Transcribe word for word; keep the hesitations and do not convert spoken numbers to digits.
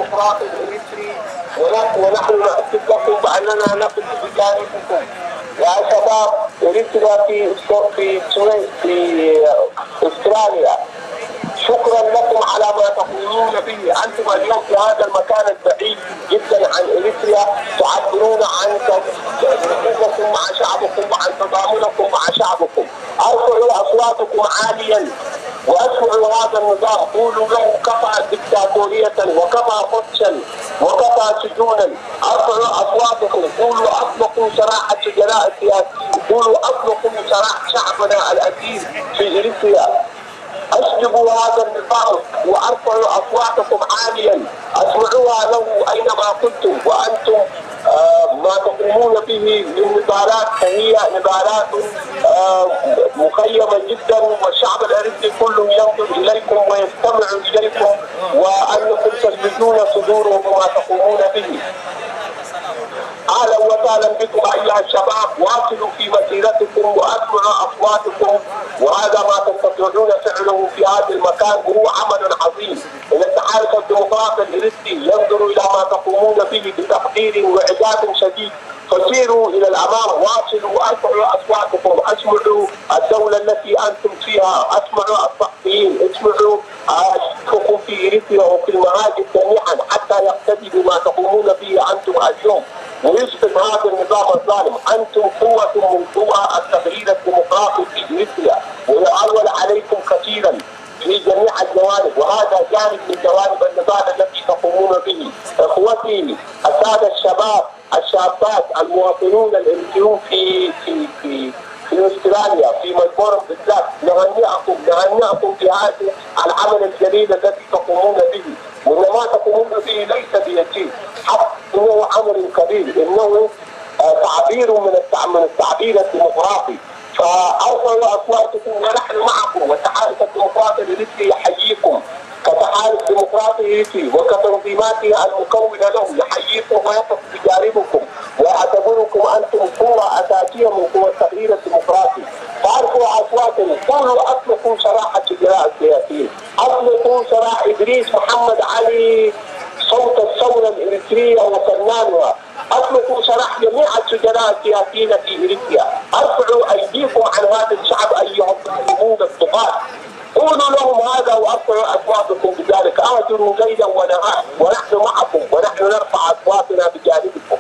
الديمقراطي الإريتري، ونحن نؤكد لكم بأننا نقف بجانبكم. يا شباب إريتريا في في في أستراليا، شكرا لكم على ما تقومون به. أنتم اليوم في هذا المكان البعيد جدا عن إريتريا تعبرون عن حقوقكم مع شعبكم وعن تضامنكم مع شعبكم. ارفعوا أصواتكم عاليا واسمعوا هذا النظام، قولوا له كفى دكتاتورية وكفى بطشا وكفى سجونا. ارفعوا أصواتكم، قولوا اطلقوا سراح السجناء السياسيين، قولوا اطلقوا سراح شعبنا الأسير في إريتريا. أسجبوا هذا النظام وارفعوا اصواتكم عاليا، اسمعوها له اينما كنتم. وانتم آه ما تقومون به من نضالات فهي نضالات آه مخيمه جدا، والشعب الاريتري كله ينظر اليكم ويستمع اليكم، وانكم تسجدون صدورهم بما تقومون به. اهلا وسهلا بكم ايها الشباب، واصلوا في مسيرتكم واسمعوا اصواتكم، وهذا ما تستطيعون فعله في هذا المكان وهو عمل عظيم. ان التحالف الديمقراطي الإريتري ينظر الى ما تقومون به بتقدير واعجاب شديد، فسيروا الى الامام، واصلوا، ارفعوا اصواتكم، اسمعوا الدوله التي انتم فيها، اسمعوا الصحفيين، اسمعوا شيوخكم في إريتريا وفي المهاجر جميعا حتى يقتدي بما تقومون به انتم اليوم ويسقط هذا النظام الظالم. انتم قوه من قوى التغيير الديمقراطي في إريتريا، ويعول عليكم كثيرا في جميع الجوانب، وهذا جانب من جوانب النضال التي تقومون به. اخوتي الساده الشباب الشابات المواطنون الإريتريون في في في في استراليا في ملبورن بالذات، نهنئكم نهنئكم بهذا العمل الجليل الذي تقومون به، وان ما تقومون به ليس بيسير، حق انه عمل كبير، انه تعبير من من التعبير الديمقراطي. فارفعوا اصواتكم ونحن معكم، والتحالف الديمقراطي الإريتري يحييكم كتحالف ديمقراطي إريتري وكتنظيماته المكونه له، يحييكم ويقف بجانبكم ويعتبركم انتم قوه اساسيه من قوى التغيير الديمقراطي. فارفعوا اصواتكم، قولوا اطلقوا سراح السجناء السياسيين، اطلقوا سراح ادريس محمد علي صوت الثوره الإريتريه وفنانها، اطلقوا سراح جميع السجناء السياسيين في إريتريا، ارفعوا ايديكم عن هذا الشعب ايها المسلمون الطغاة، قولوا لهم هذا وارفعوا اصواتكم بذلك. اهجروا ليلا ونهارا ونحن معكم، ونحن نرفع اصواتنا بجانبكم.